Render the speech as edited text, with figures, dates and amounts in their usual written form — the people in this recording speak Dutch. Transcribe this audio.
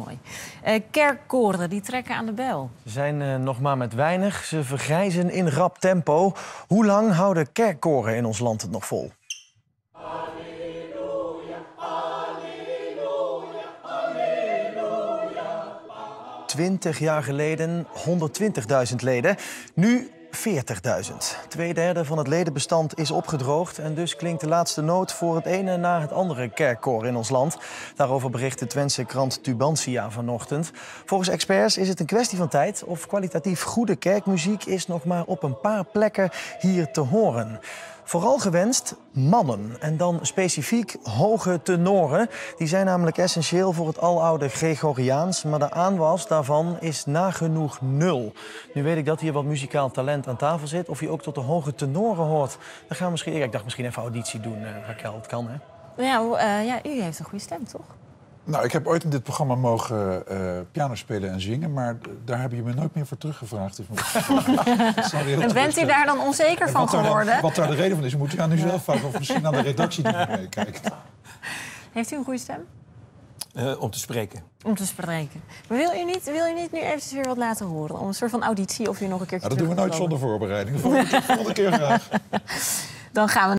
mooi. Kerkkoren, die trekken aan de bel. Ze zijn nog maar met weinig. Ze vergrijzen in rap tempo. Hoe lang houden kerkkoren in ons land het nog vol? 20 jaar geleden 120.000 leden. Nu 40.000. 2/3 van het ledenbestand is opgedroogd en dus klinkt de laatste noot voor het ene na het andere kerkkoor in ons land. Daarover bericht de Twentse krant Tubantia vanochtend. Volgens experts is het een kwestie van tijd of kwalitatief goede kerkmuziek is nog maar op een paar plekken hier te horen. Vooral gewenst mannen en dan specifiek hoge tenoren. Die zijn namelijk essentieel voor het aloude Gregoriaans, maar de aanwas daarvan is nagenoeg nul. Nu weet ik dat hier wat muzikaal talent aan tafel zit. Of je ook tot de hoge tenoren hoort. Dan gaan we misschien, ik dacht misschien even auditie doen, Raquel. Het kan, hè? Ja, u heeft een goede stem, toch? Nou, ik heb ooit in dit programma mogen piano spelen en zingen, maar daar heb je me nooit meer voor teruggevraagd. Dus en bent u daar dan onzeker van geworden? Wat daar de reden van is, moet u aan u zelf vragen of misschien aan de redactie die meekijkt. Heeft u een goede stem? Om te spreken. Om te spreken. Maar wil u niet nu eventjes weer wat laten horen? Om een soort van auditie of u nog een keertje Dat doen we nooit zonder voorbereiding. Volgende keer graag. Dan gaan we